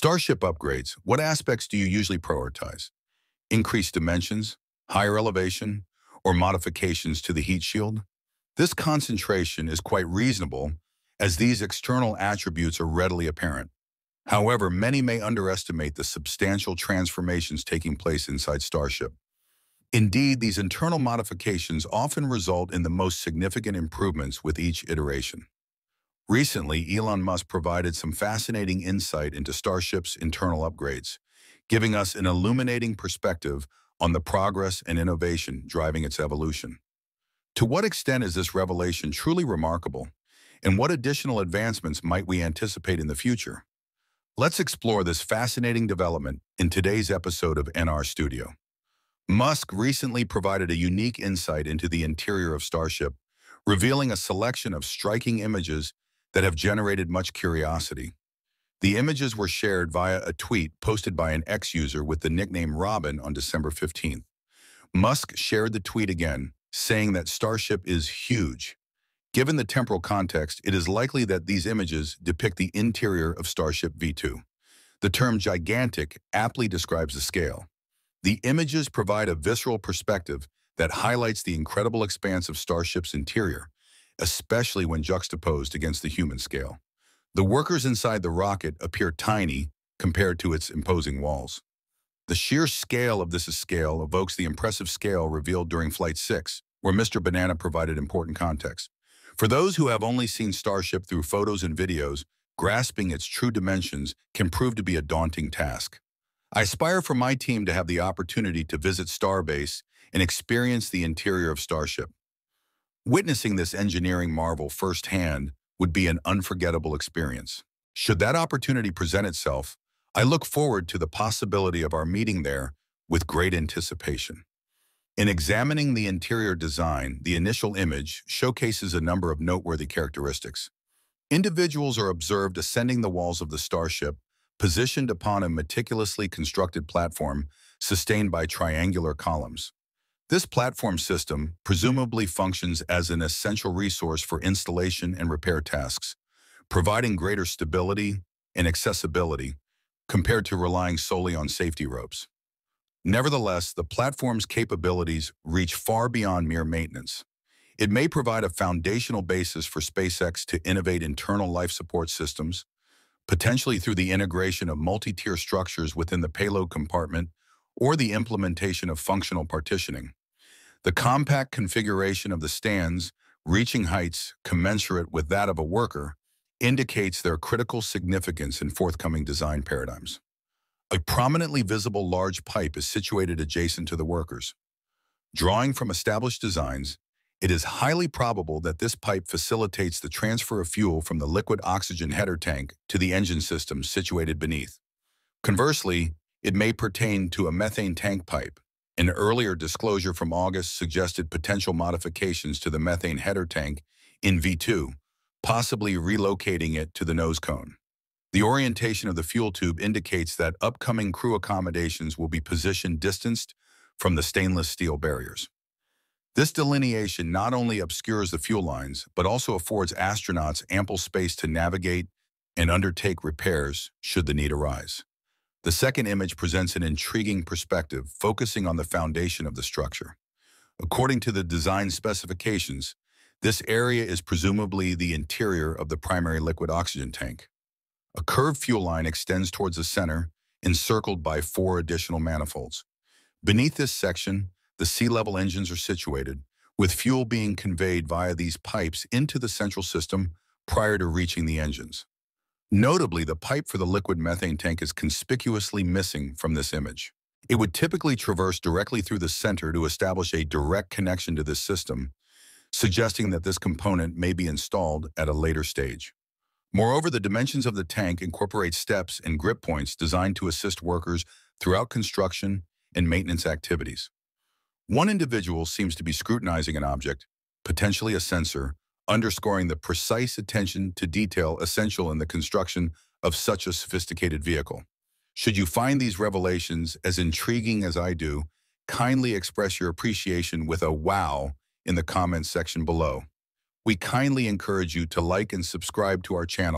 Starship upgrades. What aspects do you usually prioritize? Increased dimensions, higher elevation, or modifications to the heat shield? This concentration is quite reasonable as these external attributes are readily apparent. However, many may underestimate the substantial transformations taking place inside Starship. Indeed, these internal modifications often result in the most significant improvements with each iteration. Recently, Elon Musk provided some fascinating insight into Starship's internal upgrades, giving us an illuminating perspective on the progress and innovation driving its evolution. To what extent is this revelation truly remarkable, and what additional advancements might we anticipate in the future? Let's explore this fascinating development in today's episode of NR Studio. Musk recently provided a unique insight into the interior of Starship, revealing a selection of striking images that have generated much curiosity. The images were shared via a tweet posted by an X user with the nickname Robin on December 15th. Musk shared the tweet again, saying that Starship is huge. Given the temporal context, it is likely that these images depict the interior of Starship V2. The term gigantic aptly describes the scale. The images provide a visceral perspective that highlights the incredible expanse of Starship's interior, especially when juxtaposed against the human scale. The workers inside the rocket appear tiny compared to its imposing walls. The sheer scale of this scale evokes the impressive scale revealed during Flight 6, where Mr. Banana provided important context. For those who have only seen Starship through photos and videos, grasping its true dimensions can prove to be a daunting task. I aspire for my team to have the opportunity to visit Starbase and experience the interior of Starship. Witnessing this engineering marvel firsthand would be an unforgettable experience. Should that opportunity present itself, I look forward to the possibility of our meeting there with great anticipation. In examining the interior design, the initial image showcases a number of noteworthy characteristics. Individuals are observed ascending the walls of the Starship, positioned upon a meticulously constructed platform sustained by triangular columns. This platform system presumably functions as an essential resource for installation and repair tasks, providing greater stability and accessibility compared to relying solely on safety ropes. Nevertheless, the platform's capabilities reach far beyond mere maintenance. It may provide a foundational basis for SpaceX to innovate internal life support systems, potentially through the integration of multi-tier structures within the payload compartment or the implementation of functional partitioning. The compact configuration of the stands, reaching heights commensurate with that of a worker, indicates their critical significance in forthcoming design paradigms. A prominently visible large pipe is situated adjacent to the workers. Drawing from established designs, it is highly probable that this pipe facilitates the transfer of fuel from the liquid oxygen header tank to the engine system situated beneath. Conversely, it may pertain to a methane tank pipe. An earlier disclosure from August suggested potential modifications to the methane header tank in V2, possibly relocating it to the nose cone. The orientation of the fuel tube indicates that upcoming crew accommodations will be positioned distanced from the stainless steel barriers. This delineation not only obscures the fuel lines, but also affords astronauts ample space to navigate and undertake repairs should the need arise. The second image presents an intriguing perspective, focusing on the foundation of the structure. According to the design specifications, this area is presumably the interior of the primary liquid oxygen tank. A curved fuel line extends towards the center, encircled by 4 additional manifolds. Beneath this section, the sea-level engines are situated, with fuel being conveyed via these pipes into the central system prior to reaching the engines. Notably, the pipe for the liquid methane tank is conspicuously missing from this image. It would typically traverse directly through the center to establish a direct connection to this system, suggesting that this component may be installed at a later stage. Moreover, the dimensions of the tank incorporate steps and grip points designed to assist workers throughout construction and maintenance activities. One individual seems to be scrutinizing an object, potentially a sensor, underscoring the precise attention to detail essential in the construction of such a sophisticated vehicle. Should you find these revelations as intriguing as I do, kindly express your appreciation with a wow in the comments section below. We kindly encourage you to like and subscribe to our channel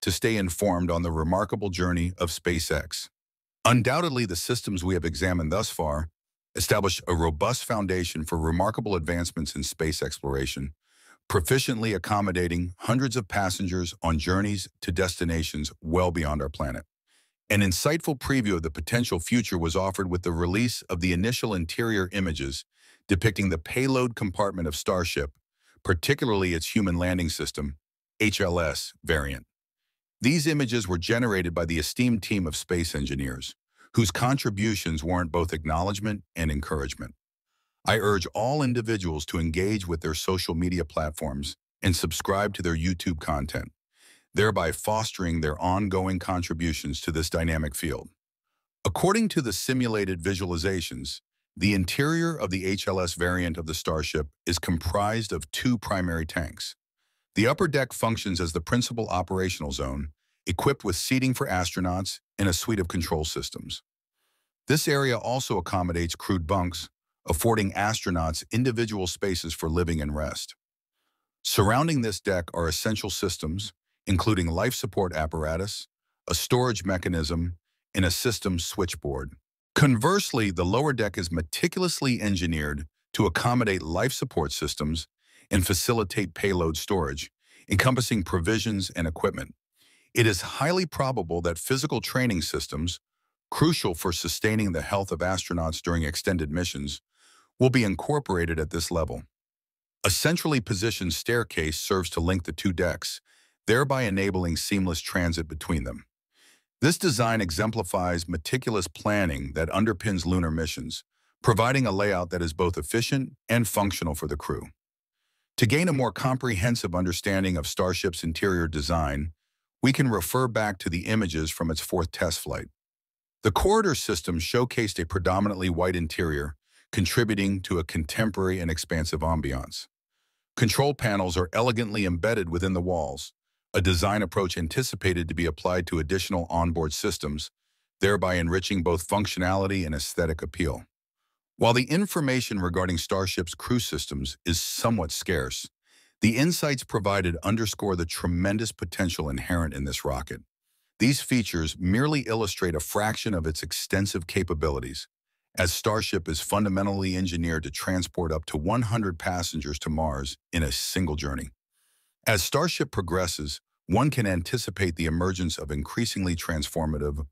to stay informed on the remarkable journey of SpaceX. Undoubtedly, the systems we have examined thus far establish a robust foundation for remarkable advancements in space exploration, proficiently accommodating hundreds of passengers on journeys to destinations well beyond our planet. An insightful preview of the potential future was offered with the release of the initial interior images depicting the payload compartment of Starship, particularly its Human Landing System, HLS, variant. These images were generated by the esteemed team of space engineers, whose contributions warrant both acknowledgement and encouragement. I urge all individuals to engage with their social media platforms and subscribe to their YouTube content, thereby fostering their ongoing contributions to this dynamic field. According to the simulated visualizations, the interior of the HLS variant of the Starship is comprised of two primary tanks. The upper deck functions as the principal operational zone, equipped with seating for astronauts and a suite of control systems. This area also accommodates crewed bunks, affording astronauts individual spaces for living and rest. Surrounding this deck are essential systems, including life support apparatus, a storage mechanism, and a systems switchboard. Conversely, the lower deck is meticulously engineered to accommodate life support systems and facilitate payload storage, encompassing provisions and equipment. It is highly probable that physical training systems, crucial for sustaining the health of astronauts during extended missions, will be incorporated at this level. A centrally positioned staircase serves to link the two decks, thereby enabling seamless transit between them. This design exemplifies meticulous planning that underpins lunar missions, providing a layout that is both efficient and functional for the crew. To gain a more comprehensive understanding of Starship's interior design, we can refer back to the images from its fourth test flight. The corridor system showcased a predominantly white interior, contributing to a contemporary and expansive ambiance. Control panels are elegantly embedded within the walls, a design approach anticipated to be applied to additional onboard systems, thereby enriching both functionality and aesthetic appeal. While the information regarding Starship's crew systems is somewhat scarce, the insights provided underscore the tremendous potential inherent in this rocket. These features merely illustrate a fraction of its extensive capabilities, as Starship is fundamentally engineered to transport up to 100 passengers to Mars in a single journey. As Starship progresses, one can anticipate the emergence of increasingly transformative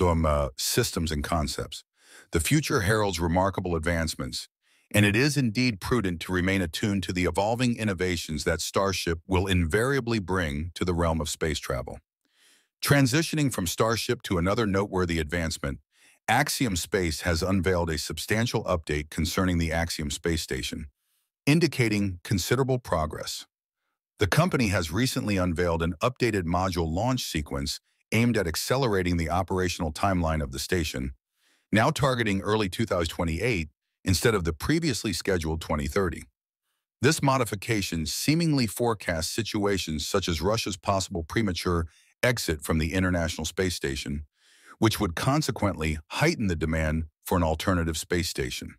systems and concepts. The future heralds remarkable advancements, and it is indeed prudent to remain attuned to the evolving innovations that Starship will invariably bring to the realm of space travel. Transitioning from Starship to another noteworthy advancement, Axiom Space has unveiled a substantial update concerning the Axiom Space Station, indicating considerable progress. The company has recently unveiled an updated module launch sequence aimed at accelerating the operational timeline of the station, now targeting early 2028 instead of the previously scheduled 2030. This modification seemingly forecasts situations such as Russia's possible premature exit from the International Space Station, which would consequently heighten the demand for an alternative space station.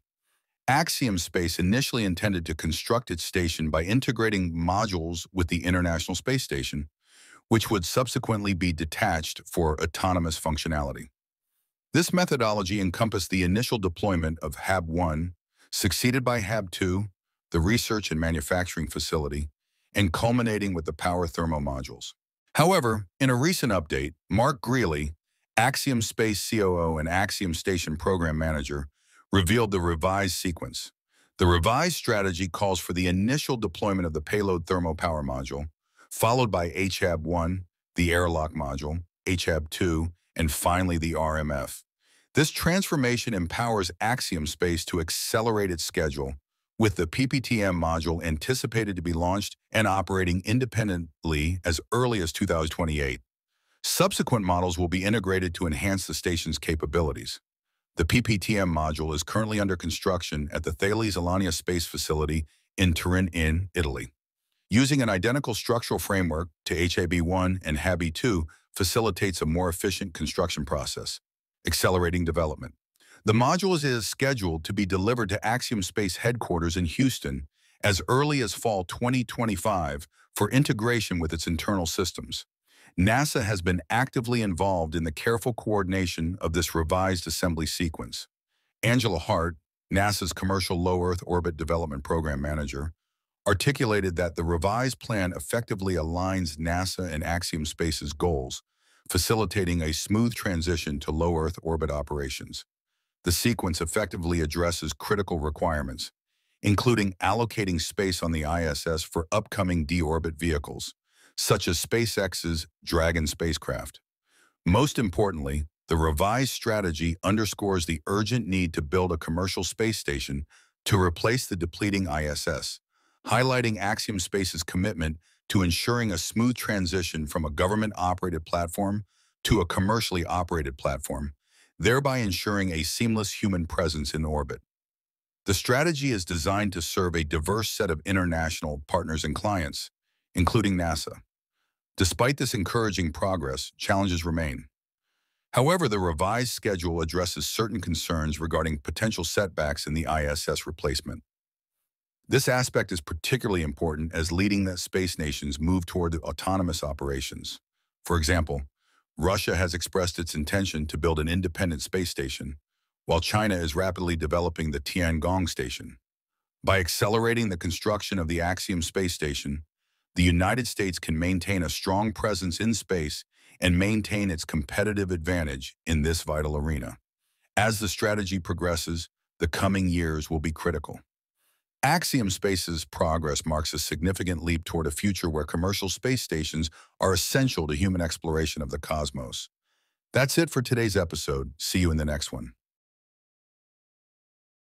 Axiom Space initially intended to construct its station by integrating modules with the International Space Station, which would subsequently be detached for autonomous functionality. This methodology encompassed the initial deployment of HAB-1, succeeded by HAB-2, the research and manufacturing facility, and culminating with the power thermo modules. However, in a recent update, Mark Greeley, Axiom Space COO and Axiom Station Program Manager, revealed the revised sequence. The revised strategy calls for the initial deployment of the payload thermo power module, followed by HAB-1, the airlock module, HAB-2, and finally the RMF. This transformation empowers Axiom Space to accelerate its schedule, with the PPTM module anticipated to be launched and operating independently as early as 2028. Subsequent models will be integrated to enhance the station's capabilities. The PPTM module is currently under construction at the Thales Alenia Space Facility in Turin, Italy. Using an identical structural framework to HAB-1 and HAB-2 facilitates a more efficient construction process, accelerating development. The module is scheduled to be delivered to Axiom Space headquarters in Houston as early as fall 2025 for integration with its internal systems. NASA has been actively involved in the careful coordination of this revised assembly sequence. Angela Hart, NASA's Commercial Low Earth Orbit Development Program Manager, articulated that the revised plan effectively aligns NASA and Axiom Space's goals, facilitating a smooth transition to low Earth orbit operations. The sequence effectively addresses critical requirements, including allocating space on the ISS for upcoming deorbit vehicles, such as SpaceX's Dragon spacecraft. Most importantly, the revised strategy underscores the urgent need to build a commercial space station to replace the depleting ISS, highlighting Axiom Space's commitment to ensuring a smooth transition from a government-operated platform to a commercially operated platform, thereby ensuring a seamless human presence in orbit. The strategy is designed to serve a diverse set of international partners and clients, including NASA. Despite this encouraging progress, challenges remain. However, the revised schedule addresses certain concerns regarding potential setbacks in the ISS replacement. This aspect is particularly important as leading space nations move toward autonomous operations. For example, Russia has expressed its intention to build an independent space station, while China is rapidly developing the Tiangong station. By accelerating the construction of the Axiom space station, the United States can maintain a strong presence in space and maintain its competitive advantage in this vital arena. As the strategy progresses, the coming years will be critical. Axiom Space's progress marks a significant leap toward a future where commercial space stations are essential to human exploration of the cosmos. That's it for today's episode. See you in the next one.